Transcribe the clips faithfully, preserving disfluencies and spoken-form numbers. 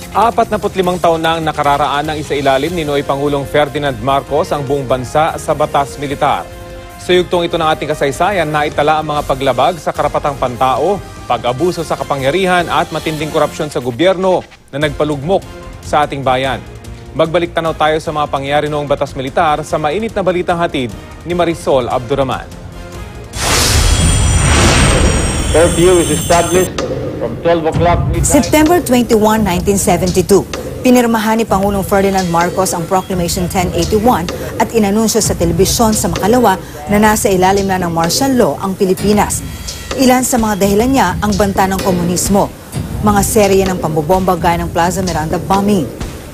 Apat na putlimang taon na ang nakararaan ng isailalim ni Noy Pangulong Ferdinand Marcos ang buong bansa sa batas militar. Sa yugtong ito ng ating kasaysayan, naitala ang mga paglabag sa karapatang pantao, pag-abuso sa kapangyarihan at matinding korupsyon sa gobyerno na nagpalugmok sa ating bayan. Magbalik tanaw tayo sa mga pangyayari noong batas militar sa mainit na balitang hatid ni Marisol Abduraman. Curfew is established from twelve o'clock midnight. September twenty-first, nineteen seventy-two, pinirmahan ni Pangulong Ferdinand Marcos ang Proclamation ten eighty-one at inanunsyo sa telebisyon sa Makalawa na nasa ilalim na ng martial law ang Pilipinas. Ilan sa mga dahilan niya ang banta ng komunismo, mga serye ng pambobomba gaya ng Plaza Miranda bombing.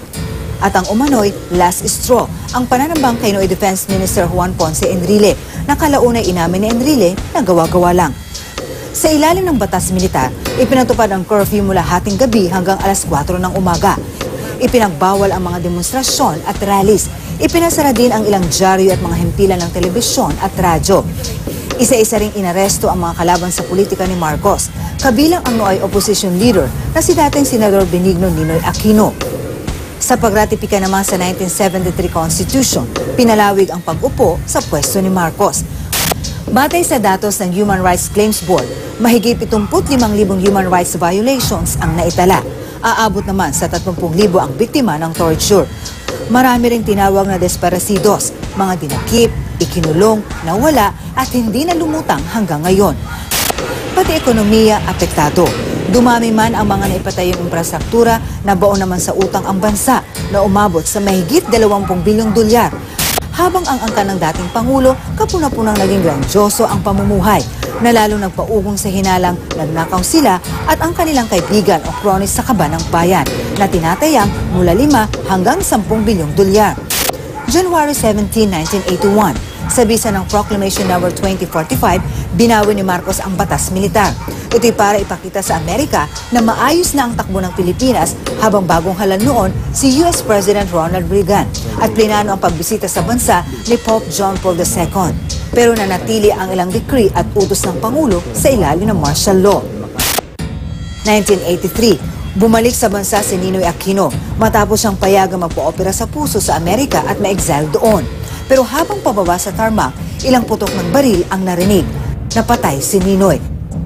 At ang umano'y last straw, ang pananambang kay Noy Defense Minister Juan Ponce Enrile na kalaunay inamin ni Enrile na gawa-gawa lang. Sa ilalim ng batas militar, ipinatupad ang curfew mula hating gabi hanggang alas kwatro ng umaga. Ipinagbawal ang mga demonstrasyon at rallies. Ipinasara din ang ilang dyaryo at mga himpilan ng telebisyon at radyo. Isa-isa ring inaresto ang mga kalaban sa politika ni Marcos, kabilang ang nooy opposition leader na si dating Senador Benigno Ninoy Aquino. Sa pagratipika naman sa nineteen seventy-three Constitution, pinalawig ang pag-upo sa pwesto ni Marcos. Batay sa datos ng Human Rights Claims Board, mahigit pitungput limang libong human rights violations ang naitala. Aabot naman sa tatlumpung libo ang biktima ng torture. Marami ring tinawag na desparecidos, mga dinakip, ikinulong, nawala at hindi na lumutang hanggang ngayon. Pati ekonomiya apektado. Dumami man ang mga naipatayong infrastruktura na baon naman sa utang ang bansa na umabot sa mahigit dalawampung bilyong dolyar. Habang ang angka ng dating Pangulo, kapuna-punang naging grandyoso ang pamumuhay, na lalo nagpaugong sa hinalang nagnakaw sila at ang kanilang kaibigan o kronis sa kaba ng bayan, na tinatayang mula lima hanggang sampung bilyong dolyar. January seventeenth, nineteen eighty-one, sa bisa ng Proclamation number twenty forty-five, binawi ni Marcos ang batas militar. Ito'y para ipakita sa Amerika na maayos na ang takbo ng Pilipinas habang bagong halal noon si U S President Ronald Reagan at plinano ang pagbisita sa bansa ni Pope John Paul the Second. Pero nanatili ang ilang decree at utos ng Pangulo sa ilalim ng martial law. nineteen eighty-three, bumalik sa bansa si Ninoy Aquino matapos siyang payagang magpa-opera sa puso sa Amerika at ma-exile doon. Pero habang pababa sa tarmac, ilang putok ng baril ang narinig. Napatay si Ninoy.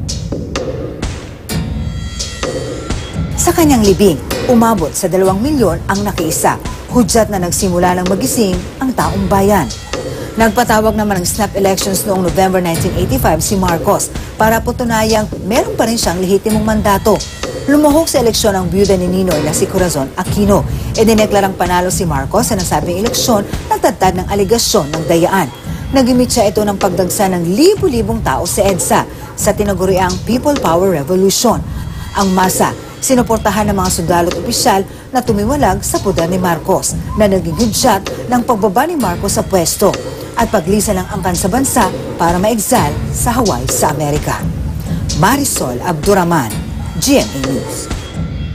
Sa kanyang libing, umabot sa dalawang milyon ang nakiisa. Hudyat na nagsimula ng magising ang taong bayan. Nagpatawag naman ng snap elections noong November nineteen eighty-five si Marcos para patunayang meron pa rin siyang lehitimong mandato. Lumuhok sa eleksyon ang byuda ni Ninoy na si Corazon Aquino. E dineklarang panalo si Marcos sa nasabing eleksyon nagtatad ng aligasyon ng dayaan. Nagimit siya ito ng pagdagsa ng libu-libong tao sa EDSA sa tinaguriang People Power Revolution. Ang masa, sinuportahan ng mga sundalo at opisyal na tumiwalag sa poder ni Marcos na naging hudyat ng pagbaba ni Marcos sa pwesto at paglisa ng angkan sa bansa para ma-exile sa Hawaii sa Amerika. Marisol Abduraman, G M A News.